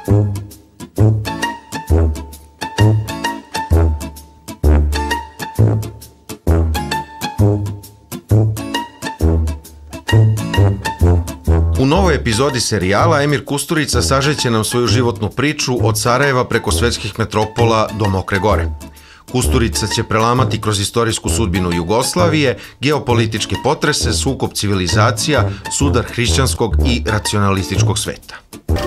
U novoj epizodi serijala Emir Kusturica sažeće nam svoju životnu priču od Sarajeva preko svetskih metropola do Mokre Gore. Kusturica će prelamati kroz istorijsku sudbinu Jugoslavije, geopolitičke potrese, sukob civilizacija, sudar hrišćanskog i racionalističkog sveta.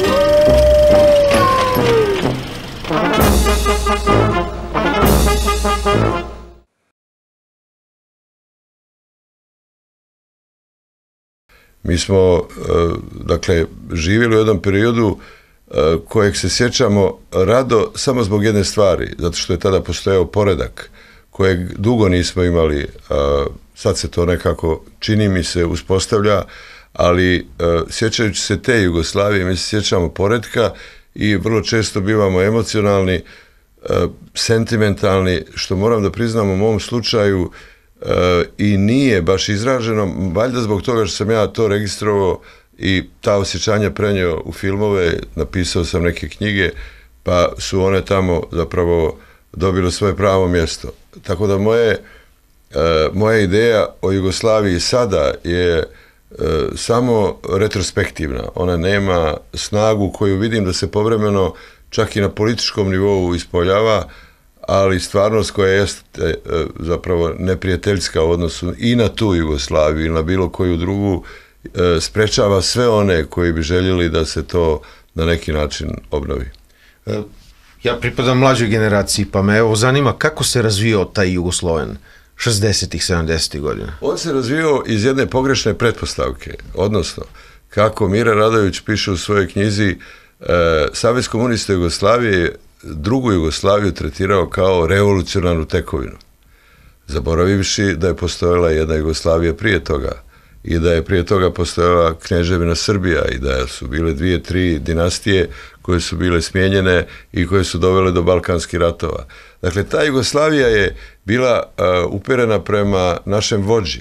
Mi smo, živjeli u jednom periodu kojeg se sjećamo rado samo zbog jedne stvari, zato što je tada postojao poredak kojeg dugo nismo imali, sad se to nekako, čini mi se, uspostavlja, ali sjećajući se te Jugoslavije, mi se sjećamo poretka i vrlo često bivamo emocionalni, sentimentalni, što moram da priznam u mom slučaju i nije baš izraženo, valjda zbog toga što sam ja to registrovao i ta osjećanja prenio u filmove, napisao sam neke knjige, pa su one tamo zapravo dobile svoje pravo mjesto. Tako da moja ideja o Jugoslaviji sada je samo retrospektivna. Ona nema snagu koju vidim da se povremeno čak i na političkom nivou ispoljava, ali stvarnost koja jeste zapravo neprijateljska u odnosu i na tu Jugoslaviju i na bilo koju drugu sprečava sve one koji bi željeli da se to na neki način obnovi. Ja pripadam mlađoj generaciji, pa me evo zanima kako se razvio taj Jugosloven 60-ih, 70-ih godina. On se razvio iz jedne pogrešne pretpostavke, odnosno, kako Mira Radojević piše u svojoj knjizi, Savez komunista Jugoslavije drugu Jugoslaviju tretirao kao revolucionarnu tekovinu, zaboravivši da je postojala jedna Jugoslavija prije toga i da je prije toga postojala Kneževina Srbija i da su bile 2-3 dinastije koje su bile smijenjene i koje su dovele do Balkanskih ratova. Dakle, ta Jugoslavija je bila uperena prema našem vođi.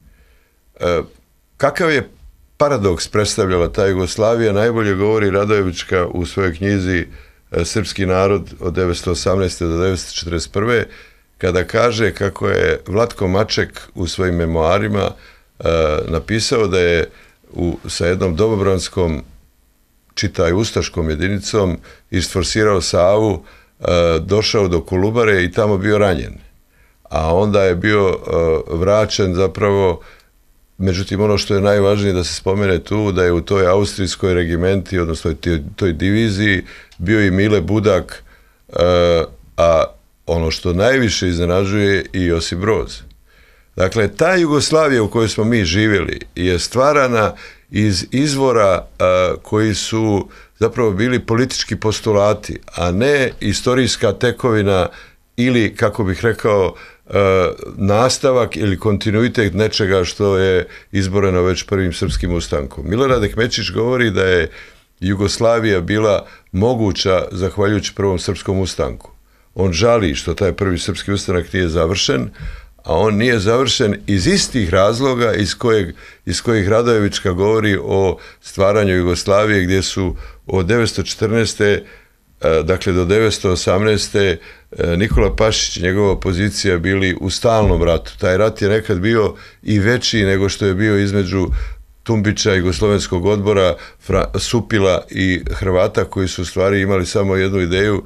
Kakav je paradoks predstavljala ta Jugoslavija, najbolje govori Radojevićka u svojoj knjizi Srpski narod od 1918. do 1941. kada kaže kako je Vlatko Maček u svojim memoarima napisao da je sa jednom domobranskom, čitaj ustaškom jedinicom, isforsirao Savu, došao do Kolubare i tamo bio ranjen. A onda je bio vraćen zapravo, međutim ono što je najvažnije da se spomene tu, da je u toj austrijskoj regimenti, odnosno toj diviziji, bio i Mile Budak, a ono što najviše iznenađuje i Josip Broz. Dakle, ta Jugoslavija u kojoj smo mi živjeli je stvarana iz izvora koji su zapravo bili politički postulati, a ne istorijska tekovina ili, kako bih rekao, nastavak ili kontinuitet nečega što je izboreno već prvim srpskim ustankom. Milorad Ekmečić govori da je Jugoslavija bila moguća zahvaljujući prvom srpskom ustanku. On žali što taj prvi srpski ustanak nije završen, a on nije završen iz istih razloga iz kojih Radojevićka govori o stvaranju Jugoslavije, gdje su od 1914. dakle do 1918. Nikola Pašić i njegova opozicija bili u stalnom ratu. Taj rat je nekad bio i veći nego što je bio između Tumbića i Jugoslovenskog odbora, Supila i Hrvata, koji su u stvari imali samo jednu ideju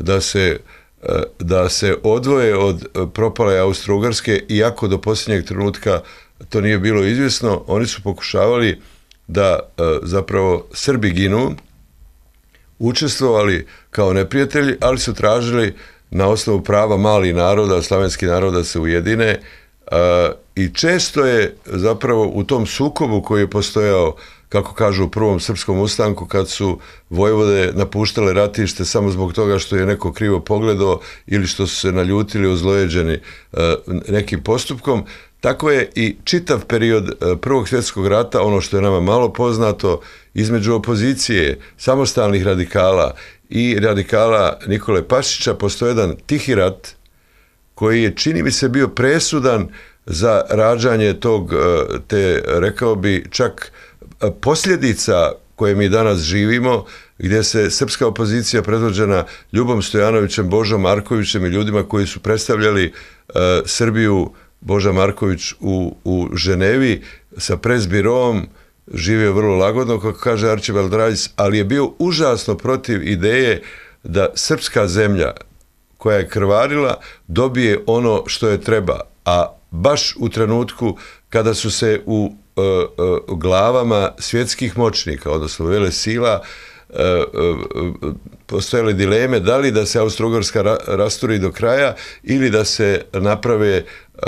da se odvoje od propale Austro-Ugarske, iako do posljednjeg trenutka to nije bilo izvjesno. Oni su pokušavali da zapravo Srbi ginu, učestvovali kao neprijatelji, ali su tražili na osnovu prava malih naroda, slavenskih naroda, se ujedine, i često je zapravo u tom sukobu koji je postojao, kako kažu, u prvom srpskom ustanku, kad su vojvode napuštale ratište samo zbog toga što je neko krivo pogledao ili što su se naljutili, ozlojeđeni nekim postupkom. Tako je i čitav period Prvog svjetskog rata, ono što je nama malo poznato, između opozicije, samostalnih radikala i radikala Nikole Pašića, postoji jedan tihi rat koji je, čini mi se, bio presudan za rađanje rekao bi, čak posljedica koje mi danas živimo, gdje se srpska opozicija predvođena Ljubom Stojanovićem, Božom Markovićem i ljudima koji su predstavljali Srbiju, Boža Marković u Ženevi sa presbirom, živio vrlo lagodno, kako kaže Arčibald Rajs, ali je bio užasno protiv ideje da srpska zemlja koja je krvarila dobije ono što je treba, a baš u trenutku kada su se u glavama svjetskih moćnika, odnosno velesila, postojale dileme da li da se Austro-Ugarska rasturi do kraja ili da naprave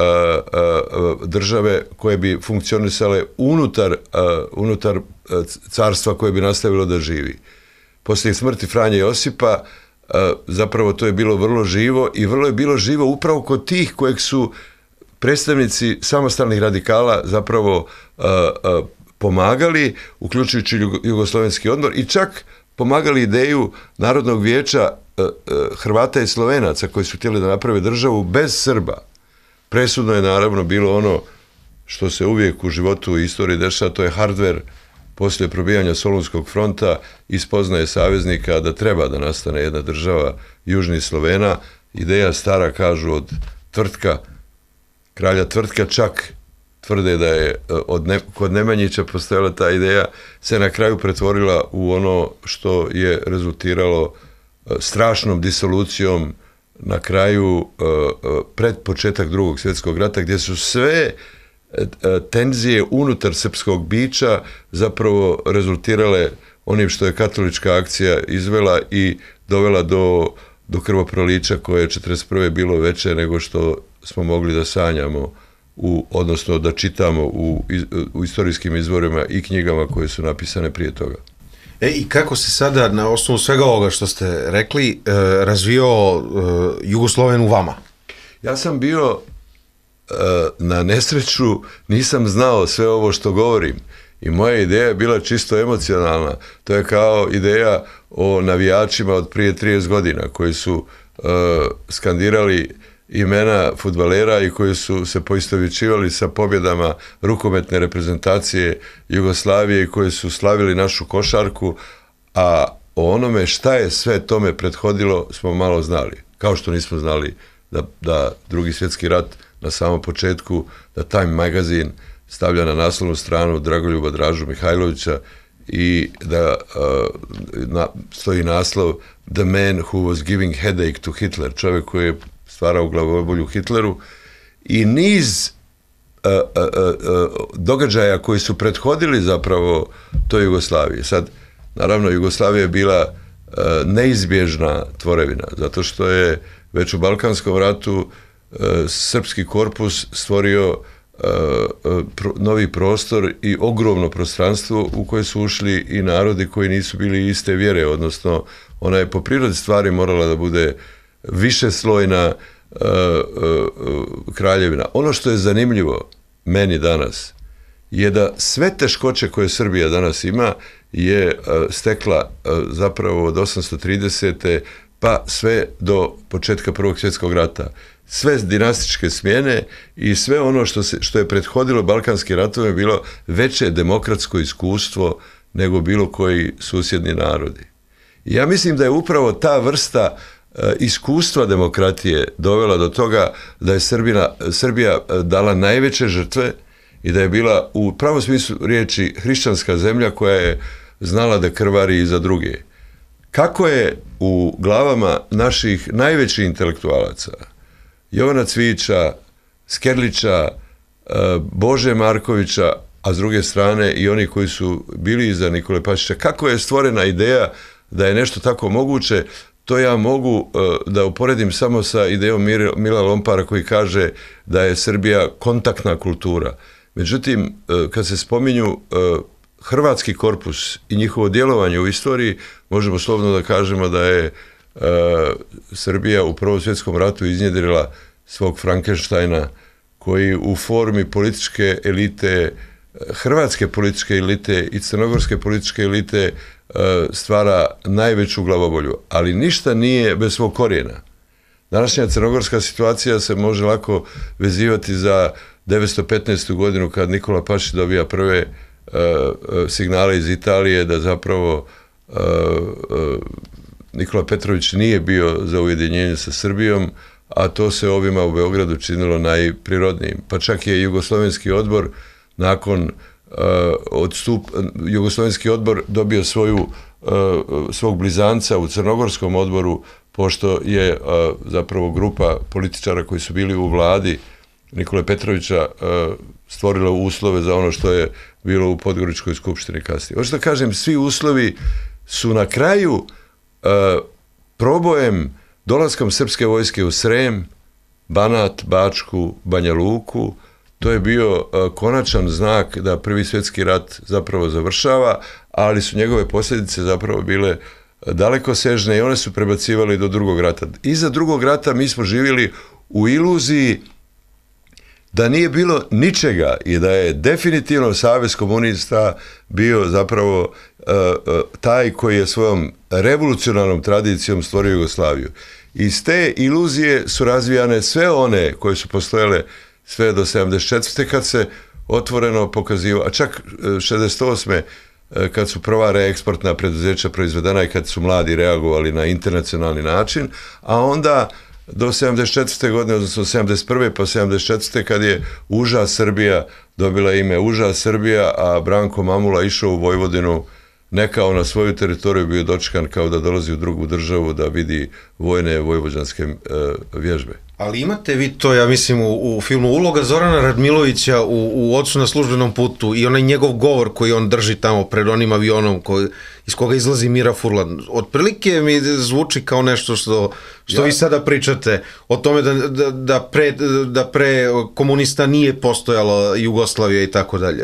države koje bi funkcionisale unutar carstva koje bi nastavilo da živi. Poslije smrti Franje Josipa zapravo to je bilo vrlo živo i vrlo je bilo živo upravo kod tih kojeg su predstavnici samostalnih radikala zapravo pomagali, uključujući Jugoslovenski odbor i čak pomagali ideju Narodnog vijeća Hrvata i Slovenaca koji su htjeli da naprave državu bez Srba. Presudno je naravno bilo ono što se uvijek u životu i istoriji dešava, to je hardver poslije probijanja Solunskog fronta i spoznaje saveznika da treba da nastane jedna država Južnih Slovena. Ideja stara, kažu, od Tvrtka, kralja Tvrtka, čak tvrde da je kod Nemanjića postojala ta ideja, se na kraju pretvorila u ono što je rezultiralo strašnom disolucijom na kraju pred početak Drugog svjetskog rata, gdje su sve tenzije unutar srpskog bića zapravo rezultirale onim što je katolička akcija izvela i dovela do krvoprolića koje je 1941. bilo veće nego što smo mogli da sanjamo, odnosno da čitamo u istorijskim izvorima i knjigama koje su napisane prije toga. I kako se sada, na osnovu svega ovoga što ste rekli, razvio Jugosloven u vama? Ja sam bio, na nesreću, nisam znao sve ovo što govorim i moja ideja je bila čisto emocionalna. To je kao ideja o navijačima od prije 30 godina koji su skandirali imena fudbalera i koji su se poistovjećivali sa pobjedama rukometne reprezentacije Jugoslavije i koji su slavili našu košarku, a o onome šta je sve tome prethodilo smo malo znali. Kao što nismo znali da Drugi svjetski rat na samom početku, da Time magazin stavlja na naslovnu stranu Dragoljuba Dražu Mihajlovića i da stoji naslov The man who was giving headache to Hitler, čovjek koji je stvarao glavobolju Hitleru, i niz događaja koji su prethodili zapravo toj Jugoslaviji. Sad, naravno, Jugoslavija je bila neizbježna tvorevina, zato što je već u Balkanskom ratu srpski korpus stvorio novi prostor i ogromno prostranstvo u koje su ušli i narodi koji nisu bili iste vjere, odnosno ona je po prirodi stvari morala da bude višeslojna kraljevina. Ono što je zanimljivo meni danas je da sve teškoće koje Srbija danas ima je stekla zapravo od 830. pa sve do početka Prvog svjetskog rata. Sve dinastičke smjene i sve ono što je prethodilo Balkanskim ratovima je bilo veće demokratsko iskustvo nego bilo koji susjedni narodi. I ja mislim da je upravo ta vrsta iskustva demokratije dovela do toga da je Srbija dala najveće žrtve i da je bila u pravom smislu riječi hrišćanska zemlja koja je znala da krvari i za druge. Kako je u glavama naših najvećih intelektualaca, Jovana Cvijića, Skerlića, Bože Markovića, a s druge strane i oni koji su bili iza Nikole Pašića, kako je stvorena ideja da je nešto tako moguće, to ja mogu da uporedim samo sa idejom Mila Lompara koji kaže da je Srbija kontaktna kultura. Međutim, kad se spominju hrvatski korpus i njihovo djelovanje u istoriji, možemo slobodno da kažemo da je Srbija u Prvom svjetskom ratu iznjedrila svog Frankensteina koji u formi političke elite, hrvatske političke elite i crnogorske političke elite stvara najveću glavobolju, ali ništa nije bez svog korijena. Današnja crnogorska situacija se može lako vezivati za 915. godinu kad Nikola Pašić dobija prve signale iz Italije da zapravo Nikola Petrović nije bio za ujedinjenje sa Srbijom, a to se ovima u Beogradu činilo najprirodnijim. Pa čak je Jugoslovenski odbor nakon Jugoslovenski odbor dobio svog blizanca u Crnogorskom odboru, pošto je zapravo grupa političara koji su bili u vladi Nikole Petrovića stvorila uslove za ono što je bilo u Podgoričkoj skupštini kasnije. Hoću da kažem, svi uslovi su na kraju probojem, dolaskom srpske vojske u Srem, Banat, Bačku, Banja Luku, to je bio konačan znak da Prvi svjetski rat zapravo završava, ali su njegove posljedice zapravo bile dalekosežne i one su prebacivali do drugog rata. Iza drugog rata mi smo živjeli u iluziji da nije bilo ničega i da je definitivno Savez komunista bio zapravo taj koji je svojom revolucionarnom tradicijom stvorio Jugoslaviju. Iz te iluzije su razvijane sve one koje su postojale sve do 74. kad se otvoreno pokazivalo, a čak 68. kad su prva reeksportna preduzeća proizvedena i kad su mladi reagovali na internacionalni način, a onda do 74. godine, odnosno 71. pa 74. kad je Uža Srbija dobila ime Uža Srbija, a Branko Mamula išao u Vojvodinu ne kao na svoju teritoriju, bio dočekan kao da dolazi u drugu državu da vidi vojne vojvođanske vježbe. Ali imate vi to, ja mislim, u filmu uloga Zorana Radmilovića u Ocu na službenom putu i onaj njegov govor koji on drži tamo pred onim avionom iz koga izlazi Mira Furlan. Otprilike mi zvuči kao nešto što vi sada pričate o tome da pre komunista nije postojala Jugoslavija i tako dalje.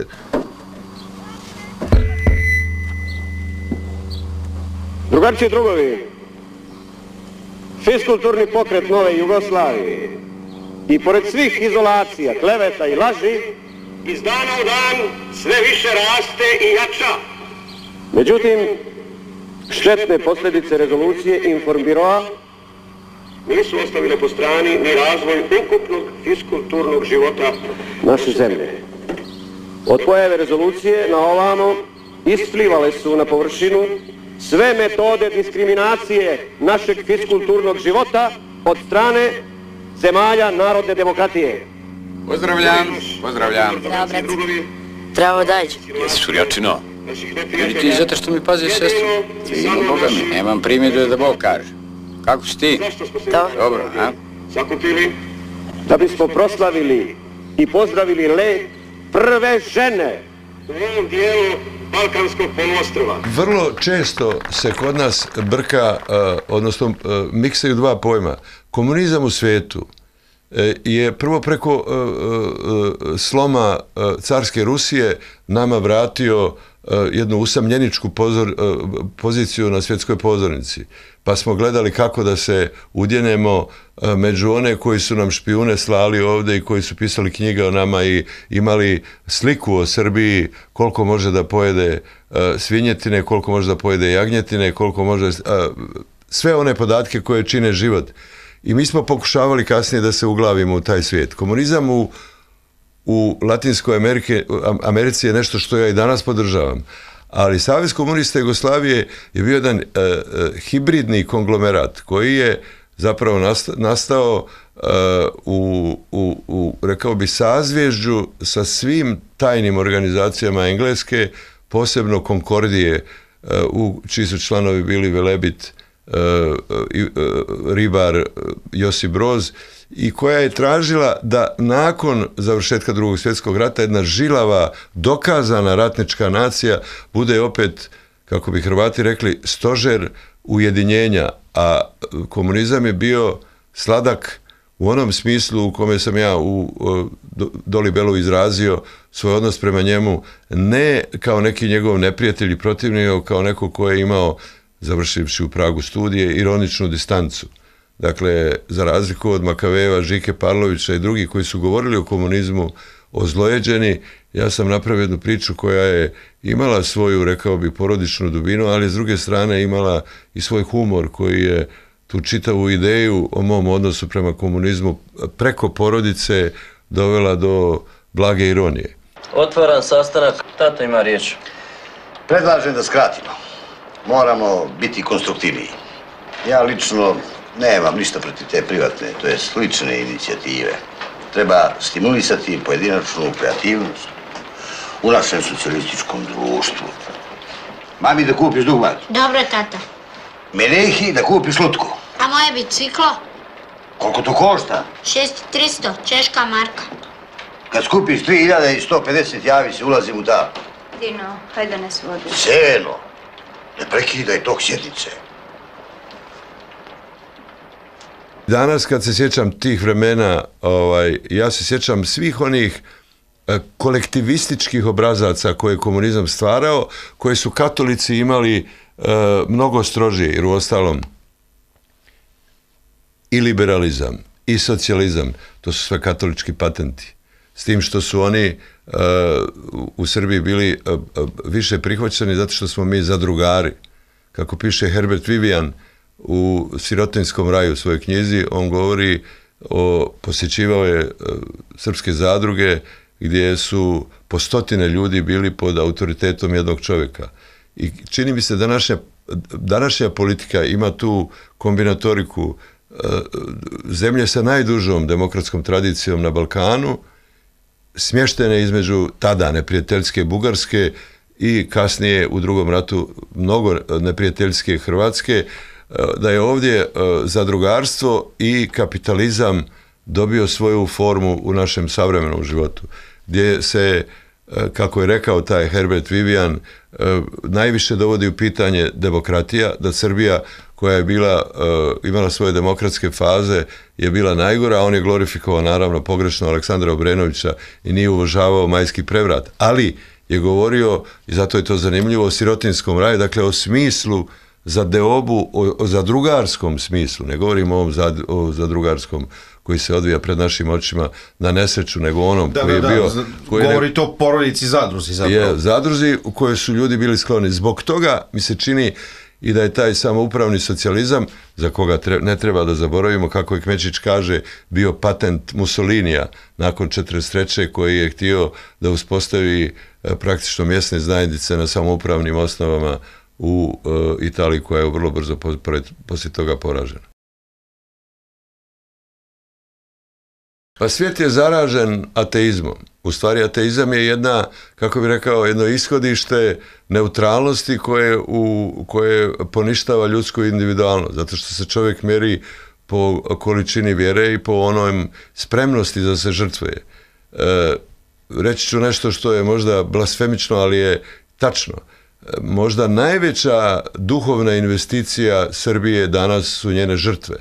Drugarci i drugovi, fiskulturni pokret nove Jugoslavije i pored svih izolacija, kleveta i laži, iz dana u dan sve više raste i jača. Međutim, štetne posljedice rezolucije Informbiroa nisu ostavile po strani ni razvoj ukupnog fiskulturnog života naše zemlje. Od pojave rezolucije na ovamo isplivale su na površinu sve metode diskriminacije našeg fiskulturnog života od strane zemalja narodne demokratije. Pozdravljam, pozdravljam. Zdravo, brat. Zdravo, Dađe. Jesi šurjačino? Ili ti zato što mi paziš sestru? Fino, Boga mi, nemam primjedu da Bog kaže. Kako si ti? Dobro, a? Sakupili da bismo proslavili i pozdravili let prve žene u ovom dijelu Balkanskog poluostrva. Vrlo često se kod nas brka, odnosno miksaju dva pojma. Komunizam u svijetu je prvo preko sloma carske Rusije nama vratio jednu usamljeničku poziciju na svjetskoj pozornici. Pa smo gledali kako da se udjenemo među one koji su nam špijune slali ovdje i koji su pisali knjige o nama i imali sliku o Srbiji, koliko može da pojede svinjetine, koliko može da pojede jagnjetine, koliko može sve one podatke koje čine život. I mi smo pokušavali kasnije da se uglavimo u taj svijet. Komunizam u Latinskoj Americi je nešto što ja i danas podržavam. Ali Savez komunista Jugoslavije je bio jedan hibridni konglomerat koji je zapravo nastao rekao bi, sazvježđu sa svim tajnim organizacijama Engleske, posebno Konkordije, čiji su članovi bili Velebit, Ribar, Josip Broz, i koja je tražila da nakon završetka Drugog svjetskog rata jedna žilava, dokazana ratnička nacija bude opet, kako bi Hrvati rekli, stožer ujedinjenja, a komunizam je bio sladak u onom smislu u kome sam ja u Doli Belu izrazio svoj odnos prema njemu, ne kao neki njegov neprijatelj i protivnik, nego kao neko ko je imao, završivši u Pragu studije, ironičnu distancu. Dakle, za razliku od Makavejeva, Žike Parlovića i drugih koji su govorili o komunizmu ozlojeđeni, ja sam napravio jednu priču koja je imala svoju, rekao bi, porodičnu dubinu, ali s druge strane imala i svoj humor koji je tu čitavu ideju o mom odnosu prema komunizmu preko porodice dovela do blage ironije. Otvaram sastanak. Tata ima riječ. Predlažem da skratimo. Moramo biti konstruktivniji. Ja lično nemam ništa protiv te privatne, to je slične inicijative. Treba stimulisati pojedinačnu kreativnost u našem socijalističkom društvu. Mami, da kupiš dugmad. Dobro, tata. Menehi, da kupiš lutku. A moje biciklo? Koliko to košta? 6300, češka marka. Kad skupiš 3150, javi se, ulazim u ta. Dino, hajde ne svodi. Seno, ne prekidaj tok sjednice. Danas kad se sjećam tih vremena, ja se sjećam svih onih kolektivističkih obrazaca koje je komunizam stvarao, koje su katolici imali mnogo strožije, jer u ostalom i liberalizam i socijalizam, to su sve katolički patenti. S tim što su oni u Srbiji bili više prihvaćeni zato što smo mi zadrugari. Kako piše Herbert Vivian u Sirotinjskom raju u svojoj knjizi, on govori posjećivao je srpske zadruge gdje su po stotine ljudi bili pod autoritetom jednog čovjeka. I čini mi se današnja politika ima tu kombinatoriku zemlje sa najdužom demokratskom tradicijom na Balkanu, smještene između tada neprijateljske Bugarske i kasnije u drugom ratu mnogo neprijateljske Hrvatske, da je ovdje zadrugarstvo i kapitalizam dobio svoju formu u našem savremenom životu, gdje se, kako je rekao taj Herbert Vivian, najviše dovodi u pitanje demokratija, da Srbija koja je imala svoje demokratske faze je bila najgora, a on je glorifikovao naravno pogrešno Aleksandra Obrenovića i nije uvažavao majski prevrat, ali je govorio, i zato je to zanimljivo, o sirotinskom raju, dakle o smislu za deobu, o zadrugarskom smislu, ne govorimo o zadrugarskom koji se odvija pred našim očima na nesreću, nego onom koji je bio... Govorite o porodici zadruzi zapravo. Je, zadruzi u kojoj su ljudi bili skloni. Zbog toga mi se čini i da je taj samoupravni socijalizam, za koga ne treba da zaboravimo, kako je Kmečić kaže, bio patent Mussolinija nakon 43. koji je htio da uspostavi praktično mjesne zajednice na samoupravnim osnovama u Italiji, koja je vrlo brzo poslije toga poražena. Pa svijet je zaražen ateizmom. U stvari ateizam je kako bih rekao, jedno ishodište neutralnosti koje poništava ljudsku individualnost, zato što se čovjek mjeri po količini vjere i po onoj spremnosti da se žrtvuje. Reći ću nešto što je možda blasfemično, ali je tačno. Možda najveća duhovna investicija Srbije danas su njene žrtve.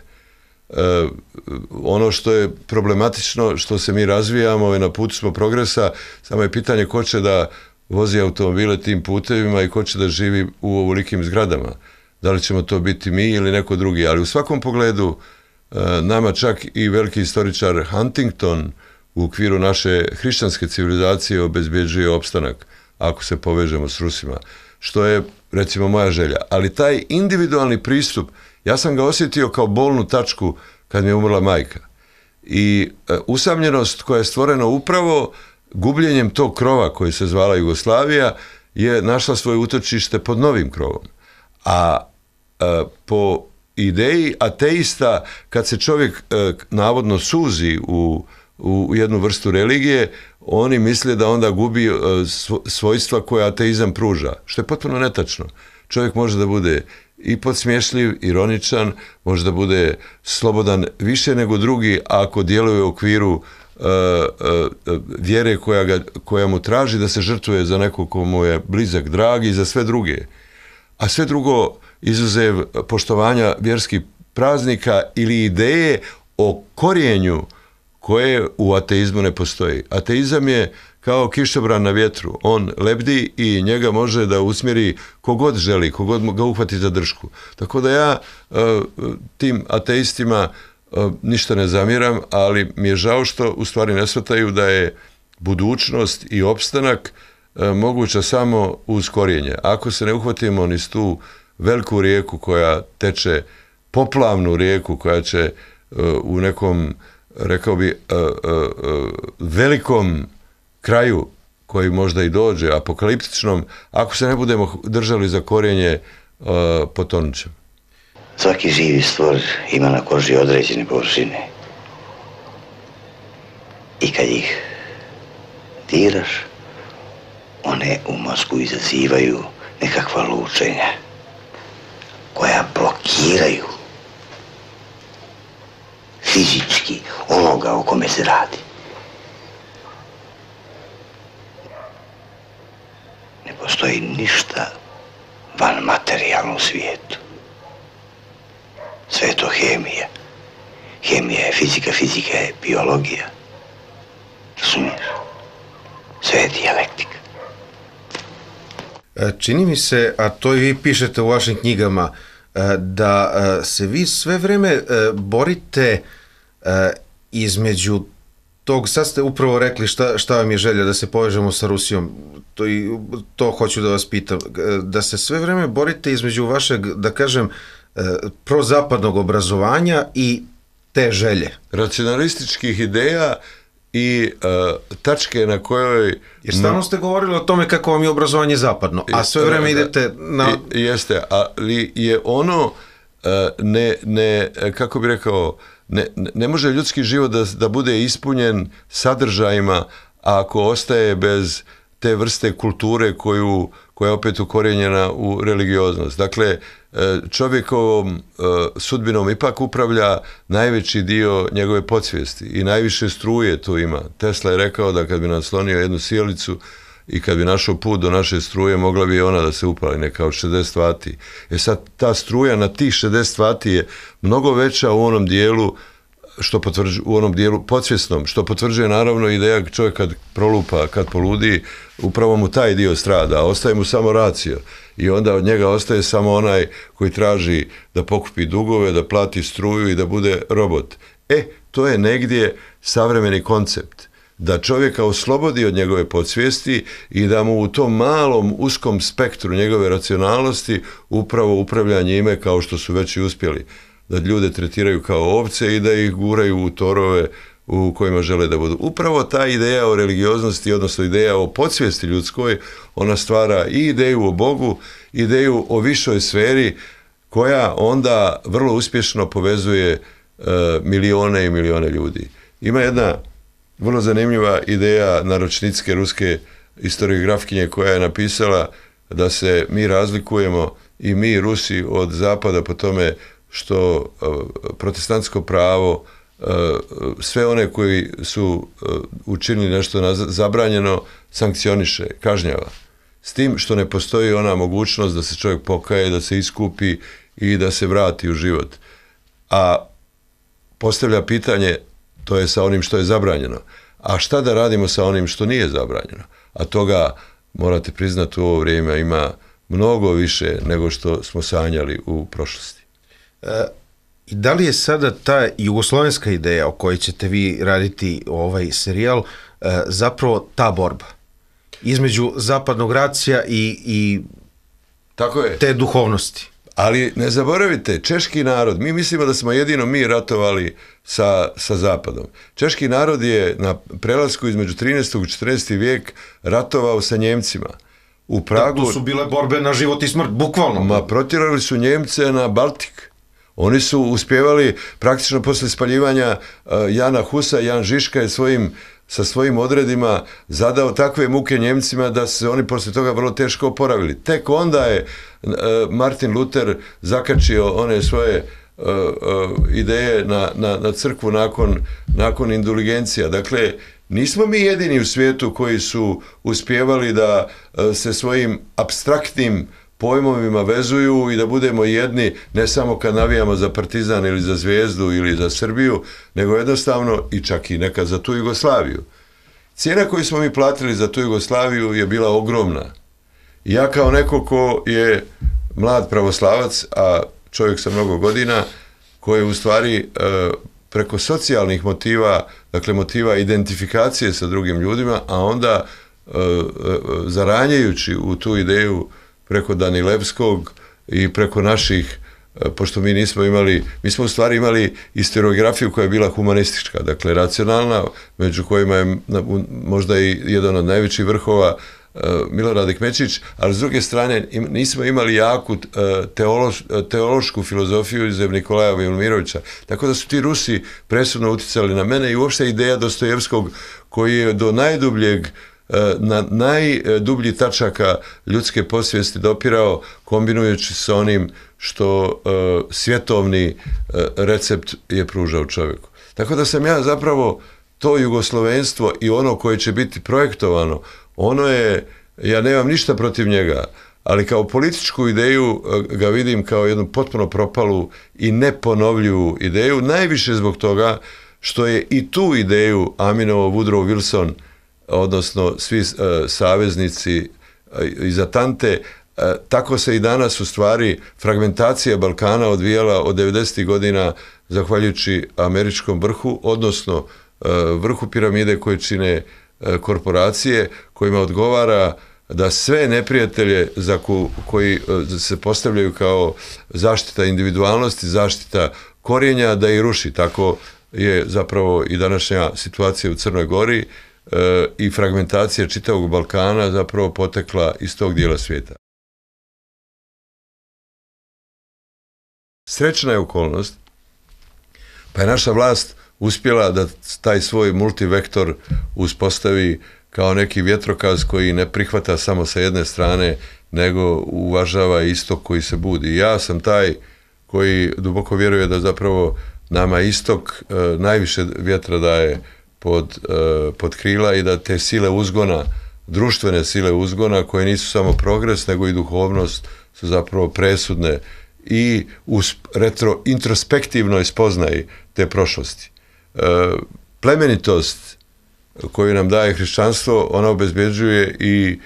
Ono što je problematično, što se mi razvijamo i na putu smo progresa, samo je pitanje ko će da vozi automobile tim putevima i ko će da živi u ovolikim zgradama. Da li ćemo to biti mi ili neko drugi, ali u svakom pogledu nama čak i veliki istoričar Huntington u okviru naše hrišćanske civilizacije obezbjeđuje opstanak ako se povežemo s Rusima, što je recimo moja želja. Ali taj individualni pristup, ja sam ga osjetio kao bolnu tačku kad mi je umrla majka. I usamljenost koja je stvorena upravo gubljenjem tog krova koji se zvala Jugoslavija je našla svoje utočište pod novim krovom. A po ideji ateista, kad se čovjek navodno suzi u jednu vrstu religije, oni misle da onda gubi svojstva koje ateizam pruža, što je potpuno netačno. Čovjek može da bude i podsmješljiv, ironičan, može da bude slobodan više nego drugi ako djeluje u okviru vjere koja mu traži da se žrtvuje za nekog ko mu je blizak, drag i za sve druge. A sve drugo, izuzev poštovanja vjerskih praznika ili ideje o korijenju koje u ateizmu ne postoji. Ateizam je kao kišobran na vjetru. On lebdi i njega može da usmjeri kogod želi, kogod ga uhvati za dršku. Tako da ja tim ateistima ništa ne zamjeram, ali mi je žao što u stvari ne shvataju da je budućnost i opstanak moguća samo uz korijenje. Ako se ne uhvatimo ni s tu veliku rijeku koja teče, poplavnu rijeku koja će u nekom, rekao bi, velikom kraju koji možda i dođe, apokaliptičnom, ako se ne budemo držali za korijenje, potonut ćemo. Svaki živi stvor ima na koži određene površine. I kad ih diraš, one u mozgu izazivaju nekakva lučenja koja blokiraju fizički onoga o kome se radi. Ne postoji ništa van materijalnom svijetu. Sve je to hemija. Hemija je fizika, fizika je biologija. Razumiješ? Sve je dijalektika. Čini mi se, a to i vi pišete u vašim knjigama, da se vi sve vreme borite između tog, sad ste upravo rekli šta vam je želja, da se povežemo sa Rusijom, to hoću da vas pitam, da se sve vreme borite između vašeg, da kažem, prozapadnog obrazovanja i te želje. Racionalističkih ideja i tačke na kojoj... Jer stalno ste govorili o tome kako vam je obrazovanje zapadno, a sve vreme idete na... Jeste, ali je ono, kako bi rekao, ne može ljudski život da bude ispunjen sadržajima ako ostaje bez te vrste kulture koja je opet ukorijenjena u religioznost. Dakle, čovjekovom sudbinom ipak upravlja najveći dio njegove podsvijesti i najviše struje tu ima. Tesla je rekao da kad bi naslonio jednu sjelicu i kad bi našao put do naše struje, mogla bi ona da se upali neka od 60 vati. Sad ta struja na tih 60 vati je mnogo veća u onom dijelu u onom dijelu podsvjesnom, što potvrđuje naravno ideja čovjek kad prolupa, kad poludi, upravo mu taj dio strada, a ostaje mu samo racio. I onda od njega ostaje samo onaj koji traži da pokupi dugove, da plati struju i da bude robot. To je negdje savremeni koncept. Da čovjeka oslobodi od njegove podsvijesti i da mu u tom malom, uskom spektru njegove racionalnosti upravo upravlja njime kao što su već i uspjeli. Da ljude tretiraju kao ovce i da ih guraju u torove u kojima žele da budu. Upravo ta ideja o religioznosti, odnosno ideja o podsvijesti ljudskoj, ona stvara i ideju o Bogu, ideju o višoj sferi, koja onda vrlo uspješno povezuje milione i milione ljudi. Ima jedna vrlo zanimljiva ideja naročnitske ruske historiografkinje koja je napisala da se mi razlikujemo i mi Rusi od Zapada po tome što protestantsko pravo sve one koji su učinili nešto zabranjeno sankcioniše, kažnjava. S tim što ne postoji ona mogućnost da se čovjek pokaje, da se iskupi i da se vrati u život. A postavlja pitanje, to je sa onim što je zabranjeno. A šta da radimo sa onim što nije zabranjeno? A toga, morate priznati, u ovo vrijeme ima mnogo više nego što smo sanjali u prošlosti. I da li je sada ta jugoslovenska ideja o kojoj ćete vi raditi ovaj serijal zapravo ta borba između zapadnog racija i tako je, te duhovnosti? Ali ne zaboravite, češki narod, mi mislimo da smo jedino mi ratovali sa Zapadom. Češki narod je na prelasku između 13. i 14. vijek ratovao sa Njemcima. U Pragu... To su bile borbe na život i smrt, bukvalno. Protjerali su Njemce na Baltik. Oni su uspjevali, praktično posle spaljivanja Jana Husa, Jan Žižka je sa svojim odredima zadao takve muke Njemcima da se oni posle toga vrlo teško oporavili. Tek onda je Martin Luther zakačio one svoje ideje na crkvu nakon indulgencija. Dakle, nismo mi jedini u svijetu koji su uspjevali da se svojim apstraktnim pojmovima vezuju i da budemo jedni, ne samo kad navijamo za Partizan ili za Zvijezdu ili za Srbiju, nego jednostavno i čak i nekad za tu Jugoslaviju. Cijena koju smo mi platili za tu Jugoslaviju je bila ogromna. Ja kao neko ko je mlad pravoslavac, a čovjek sa mnogo godina, koji je u stvari preko socijalnih motiva, dakle motiva identifikacije sa drugim ljudima, a onda zaranjajući u tu ideju preko Danilevskog i preko naših pošto mi smo u stvari imali historiografiju koja je bila humanistička, dakle racionalna, među kojima je možda i jedan od najvećih vrhova Milorad Ekmečić, ali s druge strane nismo imali jaku teološku filozofiju iz Nikolaja Velimirovića. Tako da su ti Rusi presudno uticali na mene i uopšte ideja Dostojevskog koji je do na najdublji tačaka ljudske podsvijesti dopirao, kombinujući sa onim što svjetovni recept je pružao čovjeku. Tako da sam ja zapravo to jugoslovenstvo i ono koje će biti projektovano, ono je, ja nemam ništa protiv njega, ali kao političku ideju ga vidim kao jednu potpuno propalu i neponovljivu ideju, najviše zbog toga što je i tu ideju Aminovo, Woodrow Wilson, odnosno svi saveznici iz Atante, tako se i danas u stvari fragmentacija Balkana odvijala od 90. godina zahvaljujući američkom vrhu, odnosno vrhu piramide koje čine korporacije, kojima odgovara da sve neprijatelje koji se postavljaju kao zaštita individualnosti, zaštita korijenja, da ih ruši. Tako je zapravo i današnja situacija u Crnoj Gori i fragmentacija čitavog Balkana zapravo potekla iz tog dijela svijeta. Srećna je okolnost, pa je naša vlast uspjela da taj svoj multivektor uspostavi kao neki vjetrokaz koji ne prihvata samo sa jedne strane, nego uvažava istok koji se budi. Ja sam taj koji duboko vjeruje da zapravo nama istok najviše vjetra daje pod krila i da te sile uzgona, društvene sile uzgona, koje nisu samo progres, nego i duhovnost, su zapravo presudne i u introspektivnoj spoznaji te prošlosti. Plemenitost koju nam daje hrišćanstvo, ona obezbeđuje i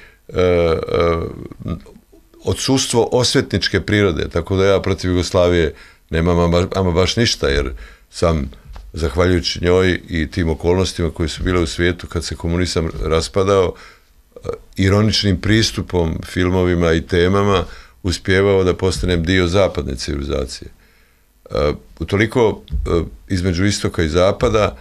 odsustvo osvetničke prirode, tako da ja protiv Jugoslavije nemam ama baš ništa, jer sam, zahvaljujući njoj i tim okolnostima koje su bile u svijetu kad se komunizam raspadao, ironičnim pristupom filmovima i temama uspjevao da postanem dio zapadne civilizacije. Utoliko između istoka i zapada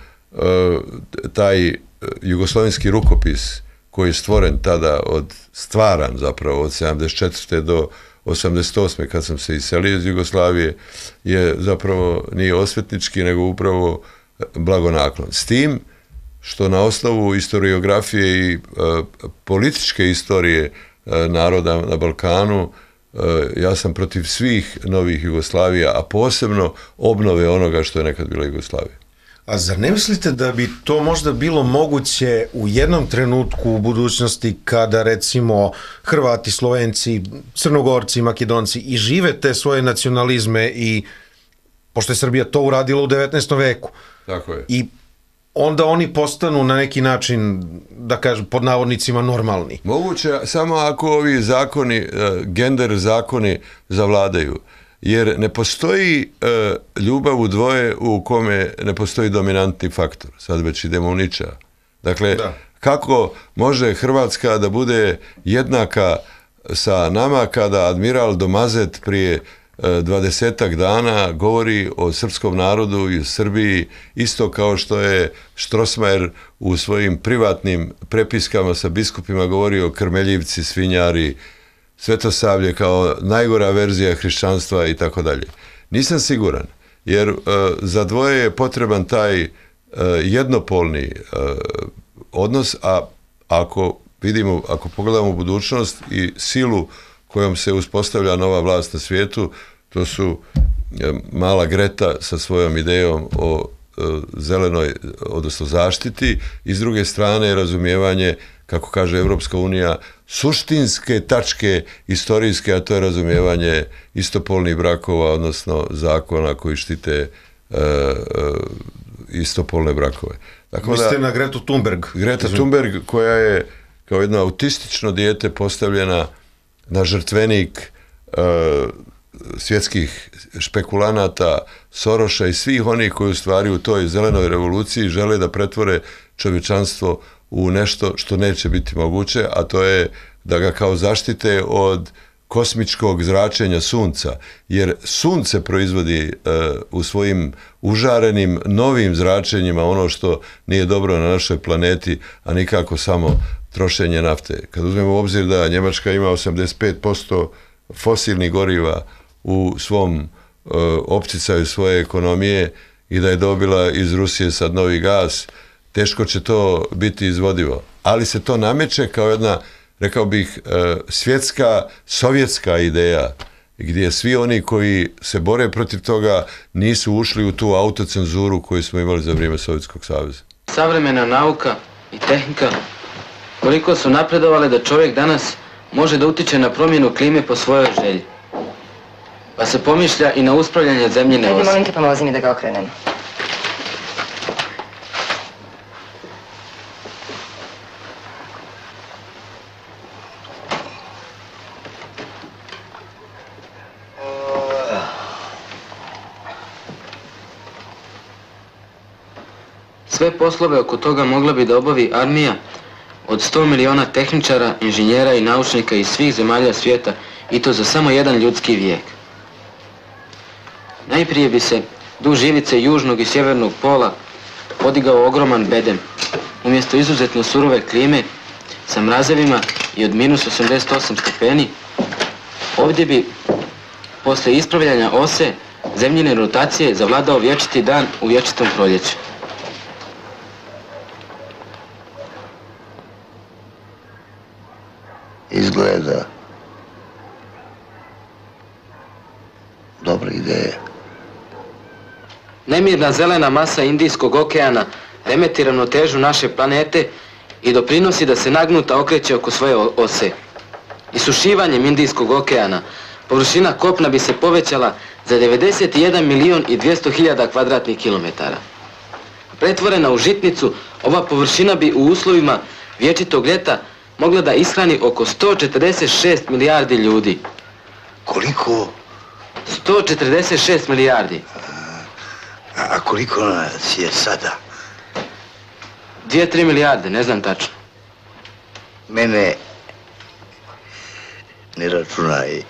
taj jugoslovenski rukopis koji je stvoren tada, stvaran zapravo od 74. do 88. kad sam se iselio iz Jugoslavije, je zapravo nije osvetnički, nego upravo blagonaklon. S tim što na osnovu historiografije i političke istorije naroda na Balkanu, ja sam protiv svih novih Jugoslavija, a posebno obnove onoga što je nekad bila Jugoslavija. A zar ne mislite da bi to možda bilo moguće u jednom trenutku u budućnosti kada recimo Hrvati, Slovenci, Crnogorci, Makedonci i žive te svoje nacionalizme i pošto je Srbija to uradila u 19. veku. Tako je. I onda oni postanu na neki način, da kažem, pod navodnicima normalni. Moguće samo ako ovi zakoni, gender zakoni zavladaju. Jer ne postoji ljubav u dvoje u kome ne postoji dominantni faktor. Sad već idemo u Niča. Dakle, kako može Hrvatska da bude jednaka sa nama kada admiral Domazet prije 20-ak dana govori o srpskom narodu i o Srbiji, isto kao što je Strossmayer u svojim privatnim prepiskama sa biskupima govorio o Krmeljivci, svinjari, Svetosavlje kao najgora verzija hrišćanstva i tako dalje. Nisam siguran, jer za dvoje je potreban taj jednopolni odnos, a ako pogledamo budućnost i silu kojom se uspostavlja nova vlast na svijetu, to su mala Greta sa svojom idejom o zelenoj, odnosno zaštiti, i s druge strane razumijevanje, kako kaže Evropska unija, suštinske tačke istorijske, a to je razumijevanje istopolnih brakova, odnosno zakona koji štite istopolne brakove. Mislite na Gretu Thunberg? Greta Thunberg, koja je kao jedno autistično dijete postavljena na žrtvenik svjetskih špekulanata, Soroša i svih onih koji u stvari u toj zelenoj revoluciji žele da pretvore čovječanstvo u nešto što neće biti moguće, a to je da ga kao zaštite od kosmičkog zračenja sunca, jer sunce proizvodi u svojim užarenim novim zračenjima ono što nije dobro na našoj planeti, a nikako samo trošenje nafte. Kad uzmemo u obzir da Njemačka ima 85% fosilnih goriva u svom opticaju svoje ekonomije i da je dobila iz Rusije sad novi gas, teško će to biti izvodivo. Ali se to nameće kao jedna, rekao bih, svjetska, sovjetska ideja, gdje svi oni koji se bore protiv toga nisu ušli u tu autocenzuru koju smo imali za vrijeme Sovjetskog saveza. Savremena nauka i tehnika koliko su napredovale da čovjek danas može da utiče na promjenu klime po svojoj želji. Pa se pomišlja i na uspravljanje zemljine ose. Molim te, pomozi mi da ga okrenem. Sve poslove oko toga mogla bi da obavi armija od 100 miliona tehničara, inženjera i naučnika iz svih zemalja svijeta, i to za samo jedan ljudski vijek. Najprije bi se duž ivice južnog i sjevernog pola podigao ogroman bedem. Umjesto izuzetno surove klime sa mrazevima i od minus 88 stepeni, ovdje bi posle ispravljanja ose zemljine rotacije zavladao vječiti dan u vječitom proljeću. Izgleda dobra ideja. Nemirna zelena masa Indijskog okeana remeti ravnotežu naše planete i doprinosi da se nagnuta okreće oko svoje ose. Isušivanjem Indijskog okeana površina kopna bi se povećala za 91 milion i 200 hiljada kvadratnih kilometara. Pretvorena u žitnicu, ova površina bi u uslovima vječitog ljeta mogla da ishrani oko 146 milijardi ljudi. Koliko? 146 milijardi. A koliko nas je sada? 2-3 milijarde, ne znam tačno. Mene ne računaj.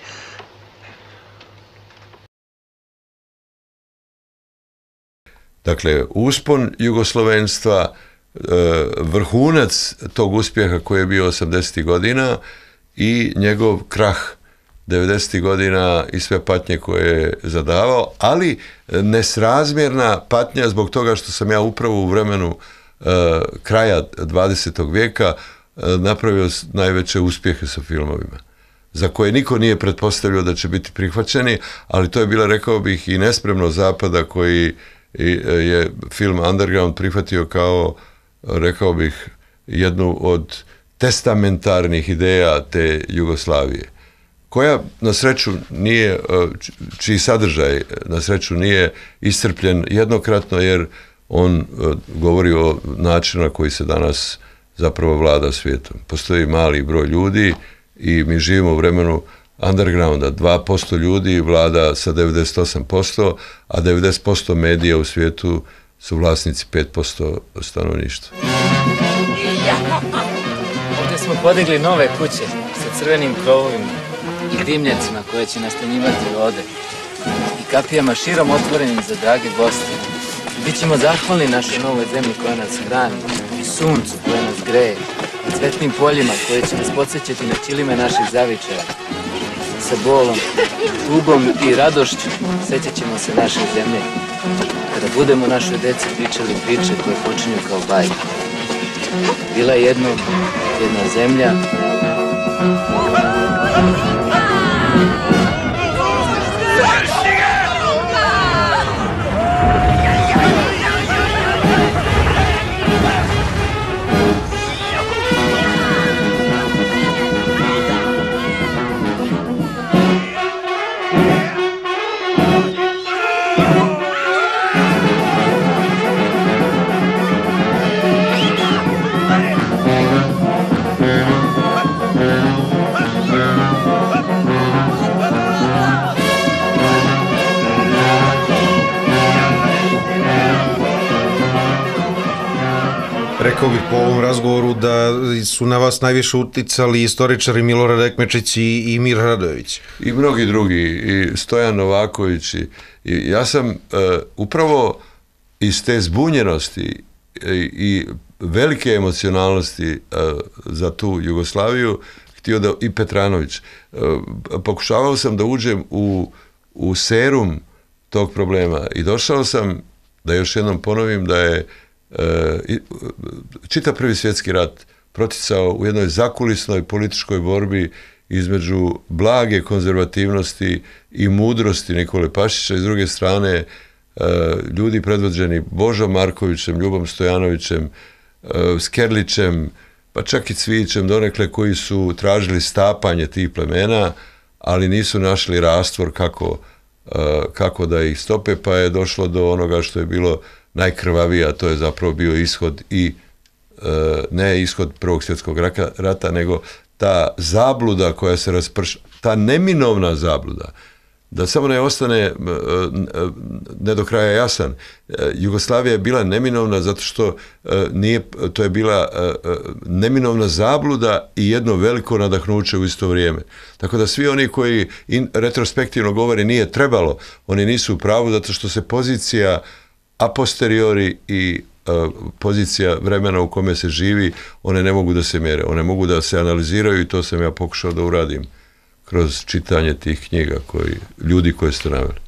Dakle, uspon jugoslovenstva, vrhunac tog uspjeha koji je bio 80. godina i njegov krah 90. godina i sve patnje koje je zadavao, ali nesrazmjerna patnja zbog toga što sam ja upravo u vremenu kraja 20. vijeka napravio najveće uspjehe sa filmovima, za koje niko nije pretpostavio da će biti prihvaćeni, ali to je bila, rekao bih, i nespremno Zapada koji je film Underground prihvatio kao, rekao bih, jednu od testamentarnih ideja te Jugoslavije, koja na sreću nije, čiji sadržaj na sreću nije iscrpljen jednokratno, jer on govori o načinu na koji se danas zapravo vlada svijetom. Postoji mali broj ljudi i mi živimo u vremenu undergrounda. 2% ljudi vlada sa 98%, a 90% medija u svijetu su vlasnici 5% stanovništva. Ovdje smo podigli nove kuće sa crvenim krovovima i dimnjacima koje će nastanjivati vode i kapijama širom otvorenim za drage goste. Bićemo zahvalni našoj novoj zemlji koja nas hrani i suncu koje nas greje i cvetnim poljima koje će nas podsjećati na ćilime naših zavičaja. Sa bolom, tugom i radošću sjećat ćemo se naše zemlje kada budemo našoj deci pričali priče koje počinju kao bajke. Bila je jedna zemlja. Rekao bih po ovom razgovoru da su na vas najviše uticali istoričari Milorad Ekmečić i Mir Radojević. I mnogi drugi, i Stojan Novaković. I ja sam upravo iz te zbunjenosti i velike emocionalnosti za tu Jugoslaviju htio da, i Petranović, pokušavao sam da uđem u serum tog problema i došao sam, da još jednom ponovim, da je čitav Prvi svjetski rat proticao u jednoj zakulisnoj političkoj borbi između blage konzervativnosti i mudrosti Nikole Pašića i s druge strane ljudi predvođeni Božom Markovićem, Ljubom Stojanovićem, Skerlićem, pa čak i Cvijićem donekle, koji su tražili stapanje tih plemena, ali nisu našli rastvor kako da ih stope, pa je došlo do onoga što je bilo najkrvavije, a to je zapravo bio ishod i ne ishod Prvog svjetskog rata, nego ta zabluda koja se rasprša, ta neminovna zabluda, da samo ne ostane ne do kraja jasan. Jugoslavija je bila neminovna zato što to je bila neminovna zabluda i jedno veliko nadahnuće u isto vrijeme. Tako da svi oni koji retrospektivno govore nije trebalo, oni nisu u pravu zato što se pozicija a posteriori i pozicija vremena u kome se živi, one ne mogu da se mere, one mogu da se analiziraju i to sam ja pokušao da uradim kroz čitanje tih knjiga ljudi koje ste naveli.